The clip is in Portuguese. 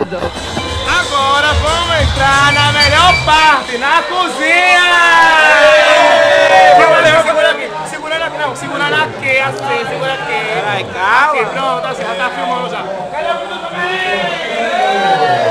Agora vamos entrar na melhor parte, na cozinha! Segura aqui, segurando aqui, não, segurando aqui, assim, segura aqui. Peraí, calma. Aqui, pronto, assim, já tá filmando já. Cadê o Bruno também?